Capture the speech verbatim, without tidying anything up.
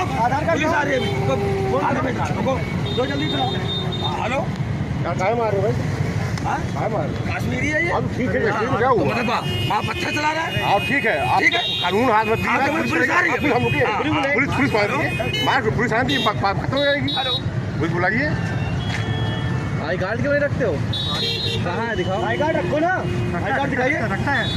आधार card police आ रही है अभी, आगे भेज रहा रुको, दो जल्दी चलाओ। हेलो काय मार रहे हो भाई? हाँ काय मार रहे हो? कश्मीरी है ये। अब ठीक है, कश्मीर क्या हुआ? मतलब आप पत्थर चला रहा है। आप ठीक है, आप ठीक है। कानून हाथ में दिया, पुलिस आ रही है, हम रुके, पुलिस पुलिस मार रही है, मार पुलिस आती है, बात खत्म हो जाएगी। पुलिस बुलाइए। आई कार्ड क्यों नहीं रखते हो? कहाँ है दिखाओ। आई कार्ड रखो ना, आई कार्ड दिखाइए। रखता है।